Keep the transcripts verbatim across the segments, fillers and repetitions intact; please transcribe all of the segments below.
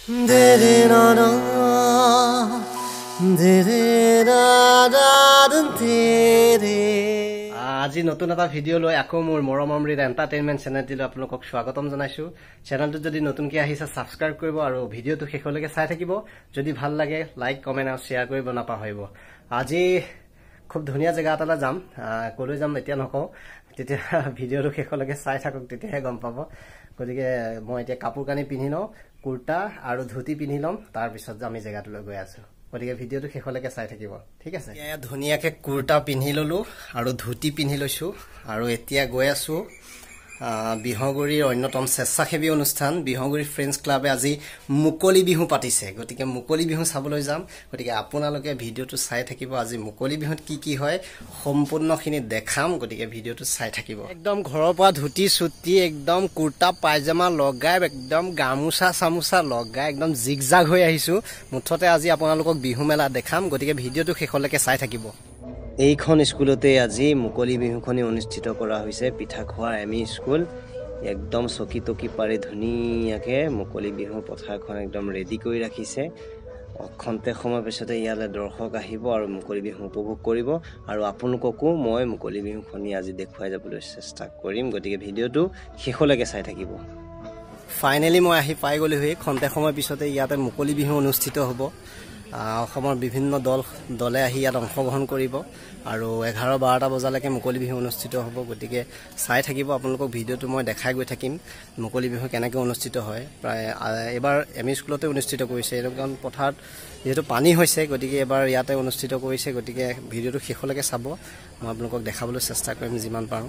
আজি নতুন এটা ভিডিও লৈ আকৌ মোৰ মৰম অমৃত এন্টাৰটেইনমেন্ট চেনেলটিলৈ আপোনালোকক স্বাগতম জনাইছো। চেনেলটো যদি নতুনকৈ আহিছে সাবস্ক্ৰাইব কৰিব আৰু ভিডিওটো শেষলৈকে চাই থাকিব। যদি ভাল লাগে লাইক কমেন্ট আৰু শেয়াৰ কৰিব নাপাহৰিব। আজি খুব ধুনীয়া জেগা এটালৈ যাম, কলৈ যাম এতিয়া নকওঁ, তেতিয়া ভিডিওটো শেষলৈকে চাই থাকক, তেতিয়াহে গম পাব। গতিকে মই এতিয়া কাপোৰ কানি পিন্ধি লওঁ, কুৰ্তা আৰু ধুতি পিন্ধি ল'ম, তাৰপিছত আমি জেগাটোলৈ গৈ আছো। গতিকে ভিডিওটো শেষলৈকে চাই থাকিব, ঠিক আছে। এতিয়া ধুনীয়াকৈ কুৰ্তা পিন্ধি ললো আৰু ধুতি পিন্ধি লৈছো আৰু এতিয়া গৈ আছো বিহগুৰিৰ অন্যতম স্বেচ্ছাসেৱী অনুষ্ঠান বিহগুৰি ফ্ৰেণ্ডছ ক্লাবে আজি মুকলি বিহু পাতিছে। গতিকে মুকলি বিহু চাবলৈ যাম। গতিকে আপোনালোকে ভিডিওটো চাই থাকিব। আজি মুকলি বিহুত কি কি হয় সম্পূৰ্ণখিনি দেখাম। গতিকে ভিডিওটো চাই থাকিব। একদম ঘৰৰ পৰা ধুতি চুটি একদম কুৰ্তা পায়জামা লগাই একদম গামোচা চামোচা লগাই একদম জিগজাগ হৈ আহিছো। মুঠতে আজি আপোনালোকক বিহু মেলা দেখাম। গতিকে ভিডিওটো শেষলৈকে চাই থাকিব। এইখন স্কুলতে আজি মুকলি বিহুখনি অনুষ্ঠিত কৰা হৈছে। পিঠাখোৱা এম ই স্কুল একদম চকী টকী পাৰি ধুনীয়াকৈ মুকলি বিহু পথাৰখন একদম ৰেডি কৰি ৰাখিছে। অক্ষন্তে সময় পিছতে ইয়ালৈ দৰ্শক আহিব আৰু মুকলি বিহু উপভোগ কৰিব আৰু আপোনালোককো মই মুকলি বিহুখনি আজি দেখুৱাই যাবলৈ চেষ্টা কৰিম। গতিকে ভিডিওটো শেষলৈকে চাই থাকিব। ফাইনেলি মই আহি পাই গ'লোহি। খন্তে সময় পিছতে ইয়াতে মুকলি বিহু অনুষ্ঠিত হ'ব। অসমৰ বিভিন্ন দল দলে আহি ইয়াত অংশগ্ৰহণ কৰিব আৰু এঘাৰ বাৰটা বজালৈকে মুকলি বিহু অনুষ্ঠিত হ'ব। গতিকে চাই থাকিব। আপোনালোকক ভিডিঅ'টো মই দেখাই গৈ থাকিম মুকলি বিহু কেনেকৈ অনুষ্ঠিত হয়। প্ৰায় এবাৰ এম ই স্কুলতে অনুষ্ঠিত কৰিছে, কাৰণ পথাৰত যিহেতু পানী হৈছে, গতিকে এবাৰ ইয়াতে অনুষ্ঠিত কৰিছে। গতিকে ভিডিঅ'টো শেষলৈকে চাব, মই আপোনালোকক দেখাবলৈ চেষ্টা কৰিম যিমান পাৰোঁ।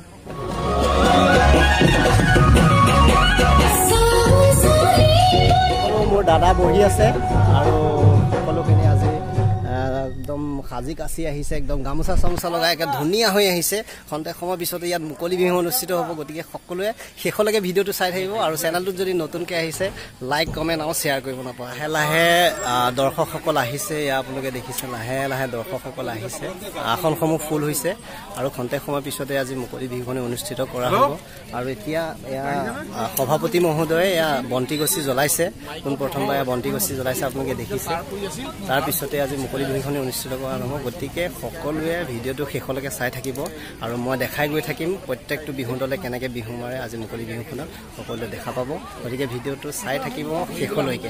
মোৰ দাদা বহি আছে আৰু সকলোখিনি আজি একদম সাজি কাচি আহিছে, একদম গামোচা চামোচা লগাই একে ধুনীয়া হৈ আহিছে। খন্তে সময় পিছতে ইয়াত মুকলি বিহু অনুষ্ঠিত হ'ব। গতিকে সকলোৱে শেষলৈকে ভিডিঅ'টো চাই থাকিব আৰু চেনেলটোত যদি নতুনকৈ আহিছে লাইক কমেণ্ট আৰু শ্বেয়াৰ কৰিব নাপায়। লাহে লাহে দৰ্শকসকল আহিছে। এয়া আপোনালোকে দেখিছে, লাহে লাহে দৰ্শকসকল আহিছে। আসনসমূহ ফুল হৈছে আৰু খন্তে সময় পিছতে আজি মুকলি বিহুখনি অনুষ্ঠিত কৰা হ'ব। আৰু এতিয়া এয়া সভাপতি মহোদয়ে এয়া বন্তি গছি জ্বলাইছে। পোনপ্ৰথমবাৰ এয়া বন্তি গছি জ্বলাইছে, আপোনালোকে দেখিছে। তাৰপিছতে আজি মুকলি বিহুখনি অনুষ্ঠিত কৰা নহ'ব। গতিকে সকলোৱে ভিডিঅ'টো শেষলৈকে চাই থাকিব আৰু মই দেখাই গৈ থাকিম প্ৰত্যেকটো বিহু দলে কেনেকৈ বিহু মাৰে আজি মুকলি বিহুখনত সকলোৱে দেখা পাব। গতিকে ভিডিঅ'টো চাই থাকিব শেষলৈকে।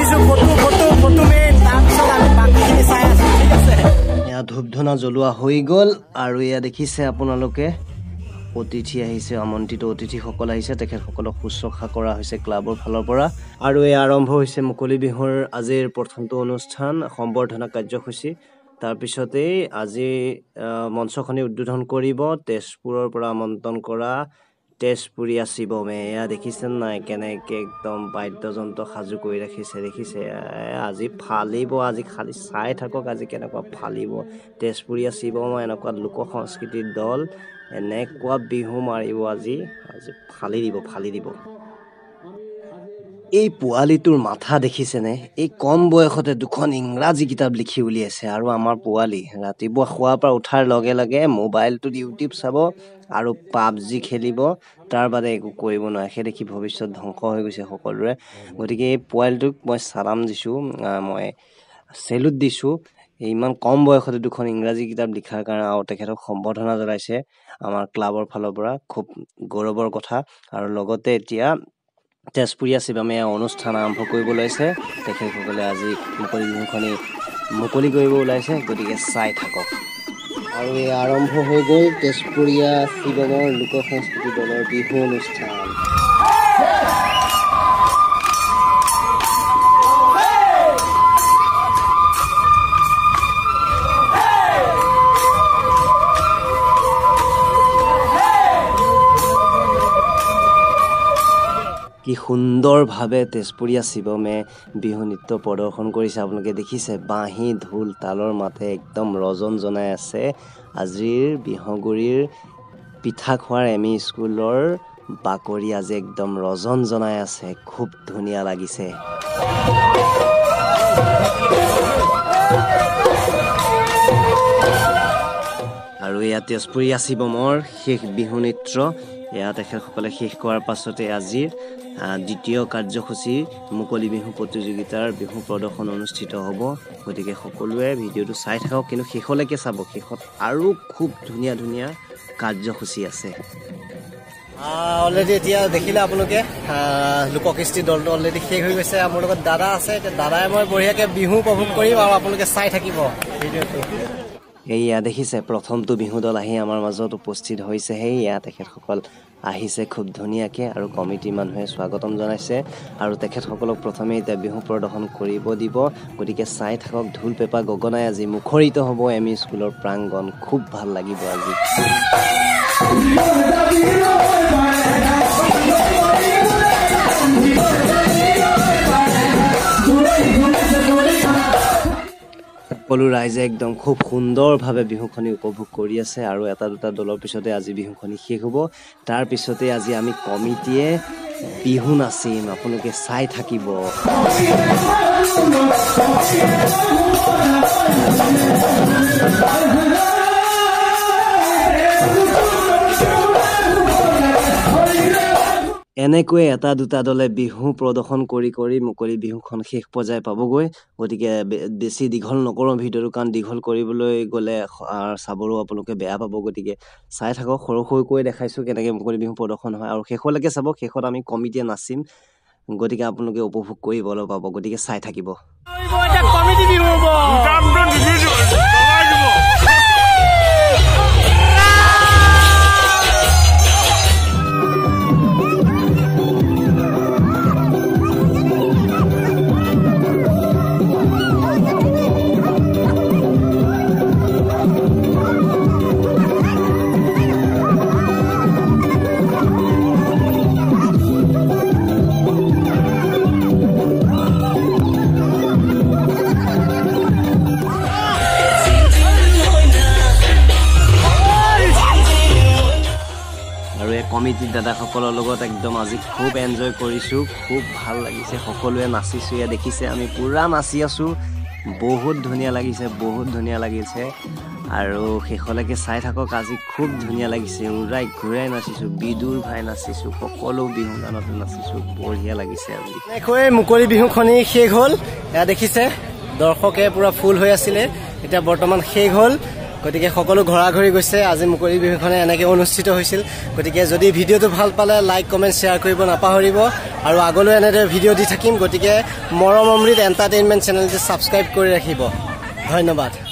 এয়া ধূপ ধূনা জ্বলোৱা হৈ গ'ল আৰু এয়া দেখিছে আপোনালোকে অতিথি আহিছে, আমন্ত্ৰিত অতিথিসকল আহিছে। তেখেতসকলক শুশ্ৰূষা কৰা হৈছে ক্লাবৰ ফালৰ পৰা আৰু এই আৰম্ভ হৈছে মুকলি বিহুৰ আজিৰ প্ৰথমটো অনুষ্ঠান সম্বৰ্ধনা কাৰ্যসূচী। তাৰপিছতেই আজি মঞ্চখনি উদ্বোধন কৰিব তেজপুৰৰ পৰা আমন্ত্ৰণ কৰা তেজপুৰীয়া শিৱমে। এয়া দেখিছে নাই কেনেকৈ একদম বাদ্যযন্ত্ৰ সাজু কৰি ৰাখিছে, দেখিছে। আজি ফালিব, আজি খালি চাই থাকক আজি কেনেকুৱা ফালিব। তেজপুৰীয়া শিৱম এনেকুৱা লোক সংস্কৃতিৰ দল এনেকুৱা বিহু মাৰিব আজি, আজি ফালি দিব ফালি দিব। এই পোৱালিটোৰ মাথা দেখিছেনে? এই কম বয়সতে দুখন ইংৰাজী কিতাপ লিখি উলিয়াইছে। আৰু আমাৰ পোৱালি ৰাতিপুৱা শোৱাৰ পৰা উঠাৰ লগে লগে মোবাইলটোত ইউটিউব চাব আৰু পাবজি খেলিব, তাৰ বাদে একো কৰিব নোৱাৰে। সেই দেখি ভৱিষ্যত ধ্বংস হৈ গৈছে সকলোৰে। গতিকে এই পোৱালিটোক মই চালাম দিছোঁ, মই চেলুট দিছোঁ। ইমান কম বয়সতে দুখন ইংৰাজী কিতাপ লিখাৰ কাৰণে আৰু তেখেতক সম্বৰ্ধনা জনাইছে আমাৰ ক্লাবৰ ফালৰ পৰা, খুব গৌৰৱৰ কথা। আৰু লগতে এতিয়া তেজপুৰীয়া শিৱমে অনুষ্ঠান আৰম্ভ কৰিব ওলাইছে। তেখেতসকলে আজি মুকলি বিহুখনি মুকলি কৰিব ওলাইছে। গতিকে চাই থাকক। আৰু এই আৰম্ভ হৈ গ'ল তেজপুৰীয়া শিৱমৰ লোক সংস্কৃতি দলৰ বিহু অনুষ্ঠান। কি সুন্দৰভাৱে তেজপুৰীয়া শিৱমে বিহু নৃত্য প্ৰদৰ্শন কৰিছে। আপোনালোকে দেখিছে বাঁহী ঢোল তালৰ মাতে একদম ৰজন জনাই আছে। আজিৰ বিহগুৰিৰ পিঠাখোৱাৰ এম ই স্কুলৰ বাকৰি আজি একদম ৰজন জনাই আছে। খুব ধুনীয়া লাগিছে। আৰু এয়া তেজপুৰীয়া শিৱমৰ শেষ বিহু নৃত্য। এয়া তেখেতসকলে শেষ কৰাৰ পাছতে আজিৰ দ্বিতীয় কাৰ্যসূচী মুকলি বিহু প্ৰতিযোগিতাৰ বিহু প্ৰদৰ্শন অনুষ্ঠিত হ'ব গতিকে সকলোৱে ভিডিঅ'টো চাই থাকক কিন্তু শেষলৈকে চাব শেষত আৰু খুব ধুনীয়া ধুনীয়া কাৰ্যসূচী আছে অলৰেডি এতিয়া দেখিলে আপোনালোকে লোককৃষ্টি দলটো অলৰেডি শেষ হৈ গৈছে আমাৰ লগত দাদা আছে এতিয়া দাদাই মই বঢ়িয়াকৈ বিহু উপভোগ কৰিম আৰু আপোনালোকে চাই থাকিব ভিডিঅ'টো এইয়া দেখিছে প্ৰথমটো বিহু দল আহি আমাৰ মাজত উপস্থিত হৈছে সেইয়া তেখেতসকল আহিছে খুব ধুনীয়াকৈ আৰু কমিটিৰ মানুহে স্বাগতম জনাইছে আৰু তেখেতসকলক প্ৰথমে এতিয়া বিহু প্ৰদৰ্শন কৰিব দিব গতিকে চাই থাকক ঢোল পেঁপা গগনাই আজি মুখৰিত হ'ব এম ই স্কুলৰ প্ৰাংগণ খুব ভাল লাগিব আজি সকলো ৰাইজে একদম খুব সুন্দৰভাৱে বিহুখনি উপভোগ কৰি আছে আৰু এটা দুটা দলৰ পিছতে আজি বিহুখনি শেষ হ'ব তাৰ পিছতে আজি আমি কমিটিয়ে বিহু নাচিম আপোনালোকে চাই থাকিব এনেকৈ এটা দুটা দলে বিহু প্ৰদৰ্শন কৰি কৰি মুকলি বিহুখন শেষ পৰ্যায় পাবগৈ গতিকে বেছি দীঘল নকৰোঁ ভিডিঅ'টো কাৰণ দীঘল কৰিবলৈ গ'লে চাবৰো আপোনালোকে বেয়া পাব গতিকে চাই থাকক সৰু সৰুকৈ দেখাইছোঁ কেনেকৈ মুকলি বিহু প্ৰদৰ্শন হয় আৰু শেষলৈকে চাব শেষত আমি কমিটিয়ে নাচিম গতিকে আপোনালোকে উপভোগ কৰিবলৈ পাব গতিকে চাই থাকিব কমিটিৰ দাদাসকলৰ লগত একদম আজি খুব এনজয় কৰিছোঁ খুব ভাল লাগিছে সকলোৱে নাচিছোঁ এয়া দেখিছে আমি পুৰা নাচি আছোঁ বহুত ধুনীয়া লাগিছে বহুত ধুনীয়া লাগিছে আৰু শেষলৈকে চাই থাকক আজি খুব ধুনীয়া লাগিছে উৰাই ঘূৰাই নাচিছোঁ বিদুৰ ভাই নাচিছোঁ সকলো বিহু গানতে নাচিছোঁ বঢ়িয়া লাগিছে আজি এনেকৈ মুকলি বিহুখনি শেষ হ'ল এয়া দেখিছে দৰ্শকে পুৰা ফুল হৈ আছিলে এতিয়া বৰ্তমান শেষ হ'ল গতিকে সকলো ঘৰা ঘৰি গৈছে আজি মুকলি বিহুখনে এনেকৈ অনুষ্ঠিত হৈছিল গতিকে যদি ভিডিঅ'টো ভাল পালে লাইক কমেণ্ট শ্বেয়াৰ কৰিব নাপাহৰিব আৰু আগলৈ এনেদৰে ভিডিঅ' দি থাকিম গতিকে মৰম অমৃত এণ্টাৰটেইনমেণ্ট চেনেলটো ছাবস্ক্ৰাইব কৰি ৰাখিব ধন্যবাদ